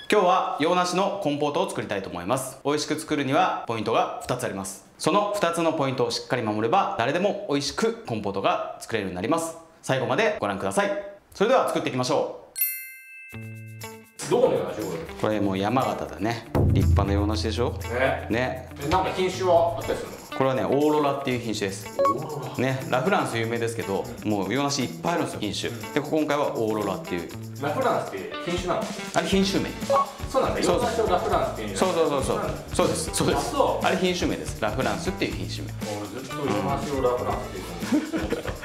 今日は洋梨のコンポートを作りたいと思います。美味しく作るにはポイントが2つあります。その2つのポイントをしっかり守れば誰でも美味しくコンポートが作れるようになります。最後までご覧ください。それでは作っていきましょう。どこの洋梨？ これもう山形だね。立派な洋梨でしょ。ね。 なんか品種はあったりするの？ これはね、オーロラっていう品種です。ね、ラ・フランス有名ですけど、もう洋梨いっぱいあるんですよ、品種。で、今回はオーロラっていう。 ラ・フランスって品種なの？あれ品種名。 あ、そうなんだ。洋梨をラ・フランスっていう。 そうです。そうです。あれ品種名です。ラ・フランスっていう品種名。 俺ずっと洋梨をラ・フランスっていうの。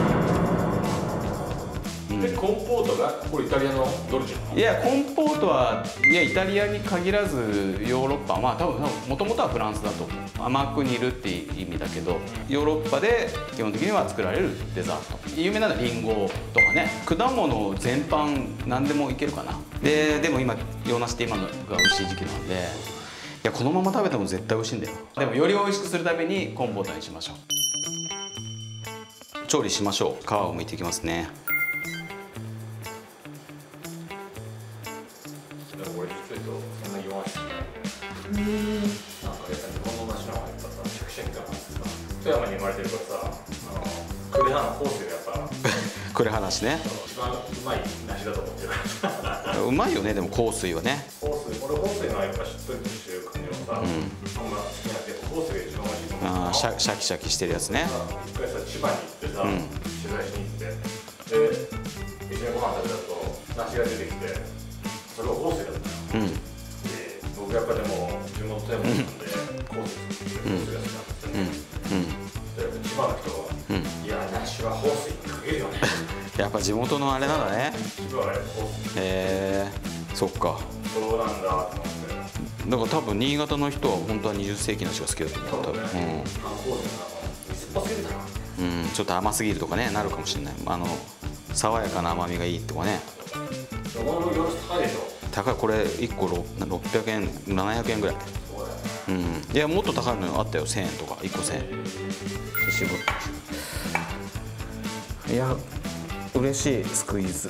でコンポートがこれイタリアのドルチェ？ いや、コンポートはイタリアに限らずヨーロッパ、まあ多分もともとはフランスだと思う。甘く煮るっていう意味だけど、ヨーロッパで基本的には作られるデザート。有名なのはリンゴとかね、果物全般何でもいけるかな。でも今洋梨って今のが美味しい時期なんで、いやこのまま食べても絶対美味しいんだよ。でもより美味しくするためにコンポートにしましょう。調理しましょう。皮を剥いていきますね。 富山に生まれてるからさ、呉羽のコースがやっぱ呉羽梨ね、 一番うまい梨だと思ってるからうまいよね。でも香水はね、 香水、俺香水のやっぱしっとりとしてる感じのさ、あんま好きなけど香水が一番美味しいと思う。 ああ、シャキシャキしてるやつね。 一回さ、千葉に行ってさ、取材しに行って、で一緒にご飯食べたと梨が出てきて、それが香水だったの。で僕やっぱでも地元富山なんで香水作って香水が好きなんですよ。千葉の人は、いや、梨は香水にかけるよね。 やっぱ地元のあれなんだね。 千葉は香水。 そっか。 そうなんだと思って。 だから多分新潟の人は本当は20世紀梨が好きだと思う。多分。 香水の中水っぽすぎるだろ。 ちょっと甘すぎるとかね、なるかもしれない。爽やかな甘みがいいとかね。 この量高いでしょ。 高い。これ1個600円、700円ぐらい。いや、もっと高いのあったよ。1000円とか、1個1000円。絞っていや、嬉しいスクイーズ。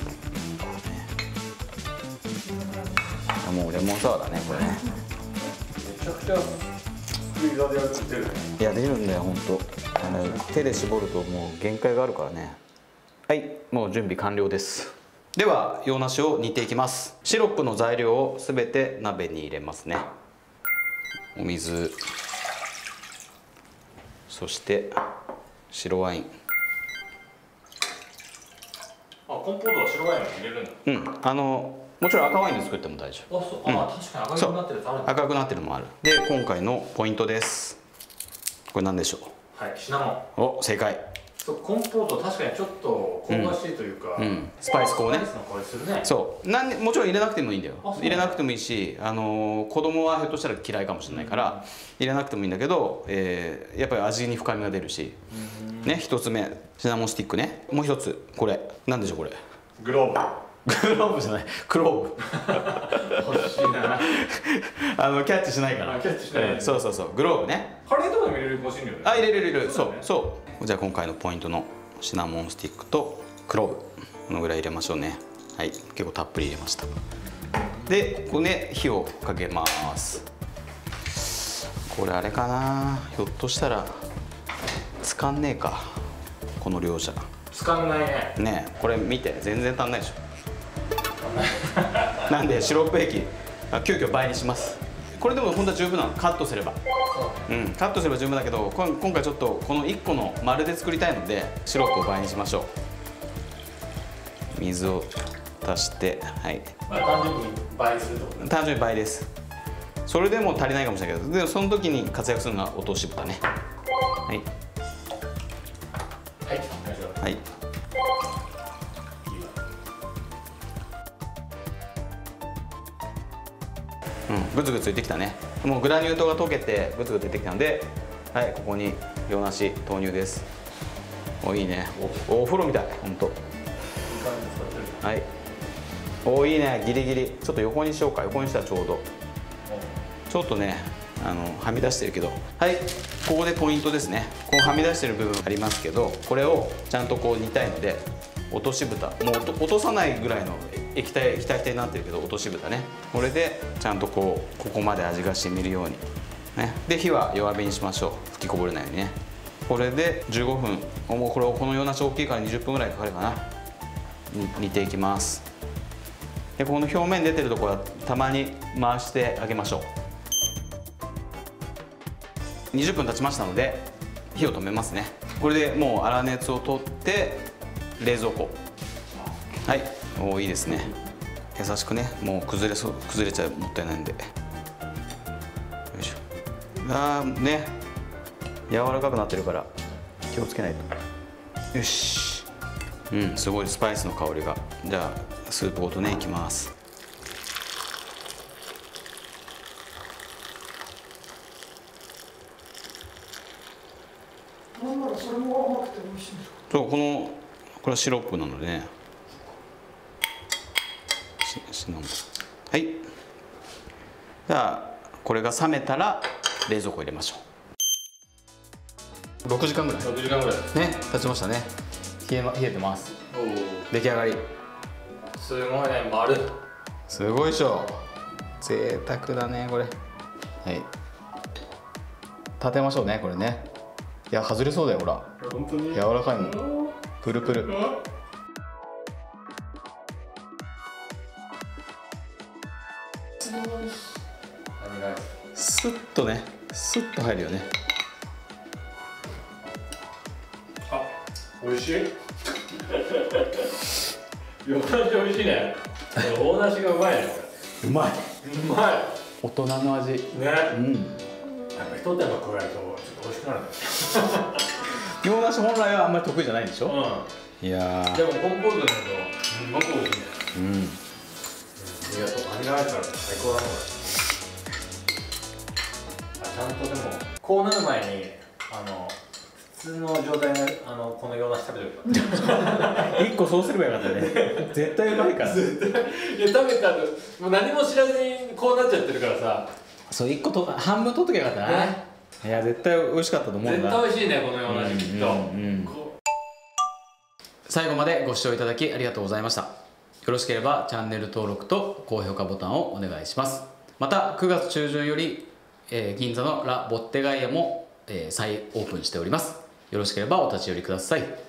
もうレモンサワーだね、これね。 めちゃくちゃスクイーザーでやるって出るね。 いや、出るんだよ、ほんと。手で絞るともう限界があるからね。はい、もう準備完了です。では洋梨を煮ていきます。シロップの材料をすべて鍋に入れますね。お水、そして白ワイン。 コンポートは白ワインを入れるんだ。 もちろん赤ワインで作っても大丈夫。 確かに赤くなってるやつあるんだ。 赤くなってるのもある。で、今回のポイントです。これ何でしょう？はい、シナモン。お、正解。 そう、コンポート確かにちょっと香ばしいというか、 スパイス香ね。そう、もちろん入れなくてもいいんだよ。入れなくてもいいし、子供はひょっとしたら嫌いかもしれないから入れなくてもいいんだけど、やっぱり味に深みが出るしね。一つ目シナモンスティックね。もう一つこれ何でしょう。これグローブ。 グローブじゃない、クローブ。 欲しいな。 キャッチしないから。 キャッチしない。 そうグローブね。 カレーとかでも入れる欲しいんだよね。 入れる。そう。じゃあ今回のポイントのシナモンスティックとクローブ、このぐらい入れましょうね。はい、結構たっぷり入れました。で、これね、火をかけます。これあれかな、ひょっとしたらつかんねえか、この量じゃ。 つかんないね。 ねえ、これ見て、全然足んないでしょ。なんでシロップ液急遽倍にします。これでも本当は十分なの。カットすればカットすれば十分だけど、今回ちょっとこの1個の丸で作りたいのでシロップを倍にしましょう。水を足して、はい、 単純に倍すると。単純に倍です。それでも足りないかもしれないけど、でもその時に活躍するのが落とし蓋ね。はいはい、グツグツ言ってきたね。もうグラニュー糖が溶けてグツグツ出てきたので、はい、ここに洋梨投入です。いいね。お風呂みたい、ほんと。はい、いいね。ギリギリちょっと横にしようか。横にしたらちょうどちょっとね、はみ出してるけど、はい、ここでポイントですね。こうはみ出してる部分ありますけど、これをちゃんとこう煮たいので、 落とし蓋、もう落とさないぐらいの液体になってるけど落とし蓋ね。これでちゃんとここまで味が染みるようにね。で火は弱火にしましょう。吹きこぼれないようにね。これで15分、もうこのような大きいから20分ぐらいかかるかな。煮ていきます。でこの表面出てるところはたまに回してあげましょう。20分経ちましたので火を止めますね。これでもう粗熱を取って冷蔵庫。はい、いいですね。優しくね、もう崩れちゃう、もったいないんで。よいしょ。ね、柔らかくなってるから気をつけないと。よし。すごいスパイスの香りが。じゃあスープごとねいきます。 なんならそれも甘くて美味しいんですか。 そう、これはシロップなのでね。シナモン。はい。じゃあこれが冷めたら冷蔵庫入れましょう。6時間ぐらい。 6時間ぐらいね、経ちましたね。冷えてます。出来上がり。 すごいね、丸。 すごいでしょ。贅沢だねこれ。はい。立てましょうねこれね。いや外れそうだよほら。 本当に柔らかいもん。プルプル。スッとね、スッと入るよね。 あ、美味しい。洋梨美味しいね。大梨がうまいね。 うまい。 うまい。 大人の味。 ね。やっぱ一手間加えるとちょっと美味しくなるね。 洋梨本来はあんまり得意じゃないんでしょ。いやでもコンポートだとすごく美味しいね。やっぱバニラアイスあると最高だね。ちゃんとでもこうなる前に普通の状態でこの洋梨食べてるから 1個そうすればよかったね。絶対うまいから。 いや食べた後もう何も知らずにこうなっちゃってるからさ。 そう1個と半分取っときゃよかったな。いや絶対美味しかったと思うんだ。 絶対美味しいねこの洋梨きっと。 最後までご視聴いただきありがとうございました。よろしければチャンネル登録と高評価ボタンをお願いします。また9月中旬より銀座のラ・ボッテガイアも再オープンしております。よろしければお立ち寄りください。